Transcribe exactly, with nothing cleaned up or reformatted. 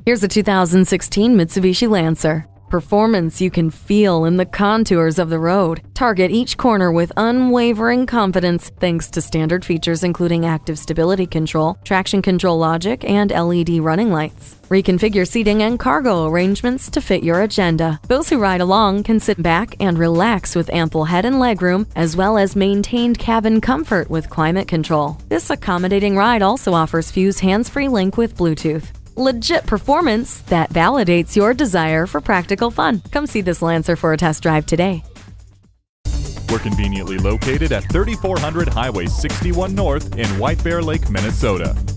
Here's a two thousand sixteen Mitsubishi Lancer. Performance you can feel in the contours of the road. Target each corner with unwavering confidence thanks to standard features including active stability control, traction control logic, and L E D running lights. Reconfigure seating and cargo arrangements to fit your agenda. Those who ride along can sit back and relax with ample head and legroom, as well as maintained cabin comfort with climate control. This accommodating ride also offers Fuse hands-free link with Bluetooth. Legit performance that validates your desire for practical fun. Come see this Lancer for a test drive today. We're conveniently located at thirty-four hundred Highway sixty-one North in White Bear Lake, Minnesota.